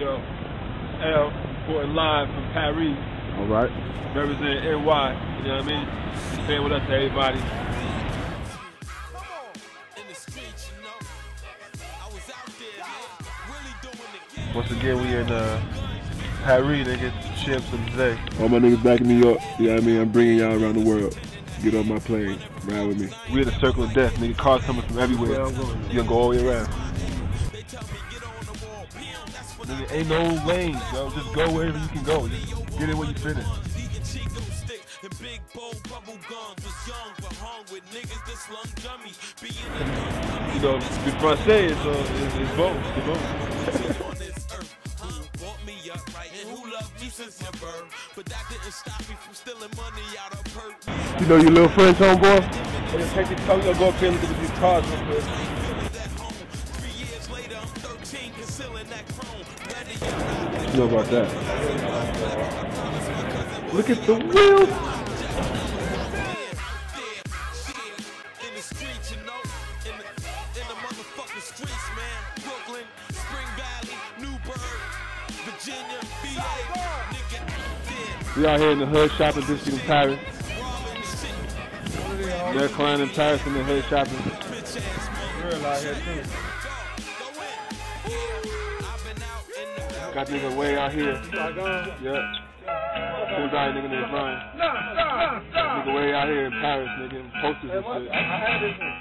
Yo, L, reporting live from Paris. All right. Representing NY, you know what I mean? Staying with us to everybody. Once again, we in Paris, nigga, Champs-Elysees. All my niggas back in New York, you know what I mean? I'm bringing y'all around the world. Get on my plane, ride with me. We in the circle of death, nigga. Cars coming from everywhere. You gonna go all the way around. Nigga, ain't no lanes, yo. Just go wherever you can go. Just get in where you fit in. You know, the Francais is both. You know your little friends, homeboy? Take the car, we gonna go up here and look at these cars real quick. You know about that. Look at the wheels. We out here in the hood shopping district in Paris. They're climbing in Paris in the hood shopping. Real out here too. Got nigga way out here. Yeah. Who's out nigga in his mind? Nigga way out here in Paris, nigga, posters and shit.